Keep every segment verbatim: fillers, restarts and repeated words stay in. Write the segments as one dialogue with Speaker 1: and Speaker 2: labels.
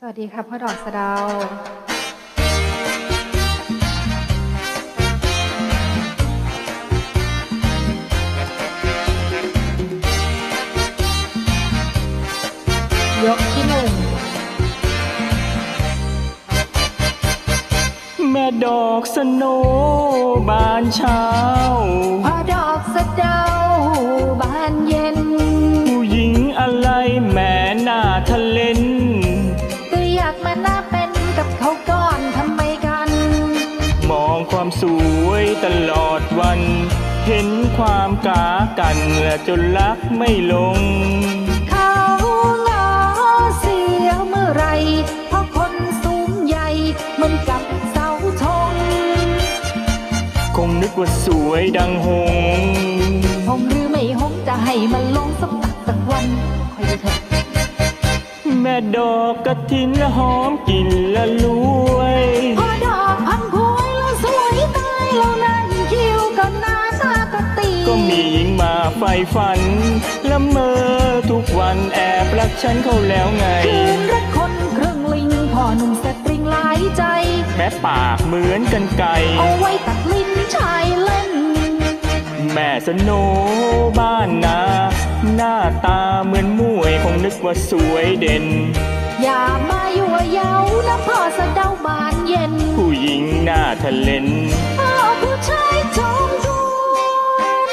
Speaker 1: วัสดีค่ะพ่อดอกสะเดายกที่หนึ่ง
Speaker 2: แม่ดอกสโนบานเช้า
Speaker 1: พ่อดอกสะเดาบานเย็น
Speaker 2: ผู้หญิงอะไรแม่หน้าทะเลน
Speaker 1: ก็อยากมาหน้าเป็นกับเขาก่อนทำไมกัน
Speaker 2: มองความสวยตลอดวันเห็นความกากันและจนรักไม่ลง
Speaker 1: เขางอเสียเมื่อไรเพราะคนสูงใหญ่เหมือนกับเสาธง
Speaker 2: คงนึกว่าสวยดังหง
Speaker 1: หงหรือไม่หงจะให้มันลงสักตักสักวันคอยดูเถอะ
Speaker 2: แม่ดอกกระถินหอมกลิ่นละลวย
Speaker 1: พอดอกพังพวยแล้วสวยตายแล้วนั่นคิ้วก็หน้าตาก็ตี
Speaker 2: ก็มีหญิงมาใฝ่ฝันละเมอทุกวันแอบรักฉันเขาแล้วไง
Speaker 1: คืนรักคนเครื่องลิงพ่อหนุ่มสตริงหลายใจ
Speaker 2: แม้ปากเหมือนกันไก่
Speaker 1: เอาไว้ตัดลิ้นชายเล่น
Speaker 2: แม่สโนบ้านนาหน้าตาเหมือนมวยคงนึกว่าสวยเด่น
Speaker 1: อย่ามายั่วเย้านะพ่อสะเดาบานเย็น
Speaker 2: ผู้หญิงหน้าทะเลน
Speaker 1: พ่อผู้ชายจอมทุน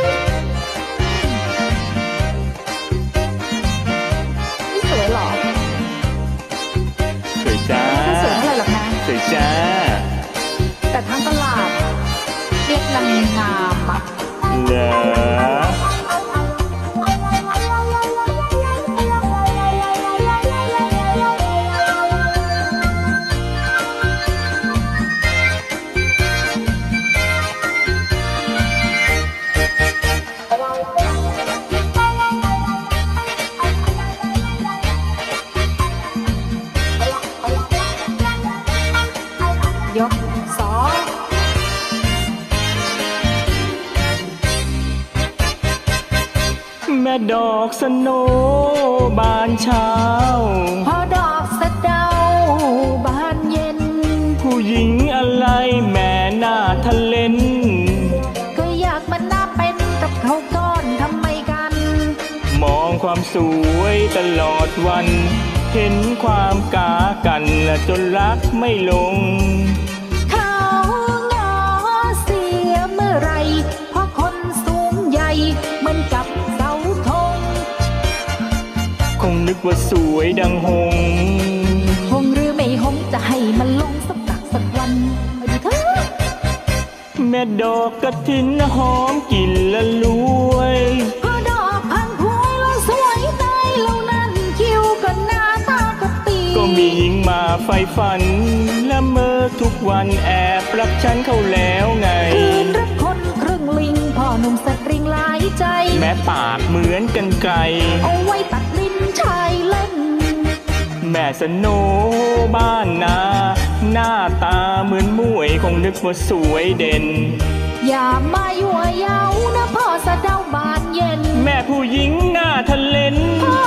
Speaker 1: นี่สวยหรอ
Speaker 2: สวยจ้า
Speaker 1: ไม่สวยเท่าไหร่หรอกนะ
Speaker 2: สวยจ้า
Speaker 1: แต่ทั้งตลาดเรียกนางงามอะ
Speaker 2: เหรอ
Speaker 1: ยกสอง
Speaker 2: แม่ดอกสโนบานเช้า
Speaker 1: พอดอกสะเดาบานเย็น
Speaker 2: ผู้หญิงอะไรแม่หน้าทะเลน
Speaker 1: ก็อยากมันหน้าเป็นกับเขาก่อนทำไมกัน
Speaker 2: มองความสวยตลอดวันเห็นความกากันและจนรักไม่ลง
Speaker 1: เขางอเสียเมื่อไรเพราะคนสูงใหญ่เหมือนกับเสาธง
Speaker 2: คงนึกว่าสวยดังหง
Speaker 1: หงหรือไม่หงจะให้มันลงสักตักสักวันมาดูเถอะ
Speaker 2: แม่ดอกกระถินหอมกลิ่นละลวย
Speaker 1: พอดอกพังพวยแล้วสวยตายแล้วนั่นคิ้วก็หน้าตาก็ตี
Speaker 2: ก็มีหญิงมาใฝ่ฝันละเมอทุกวันแอบรักฉันเขาแล้วไง
Speaker 1: คืนรักคนครึ่งลิงพ่อหนุ่มสตริงหลายใจ
Speaker 2: แม้ปากเหมือนกันไก่
Speaker 1: เอาไว้ตัดลิ้นชายเล่น
Speaker 2: แม่สโนบ้านนาหน้าตาเหมือนมวยคงนึกว่าสวยเด่น
Speaker 1: อย่ามายั่วเย้านะพ่อสะเดาบานเย็น
Speaker 2: แม่ผู้หญิงหน้าทะเลน
Speaker 1: พ่อ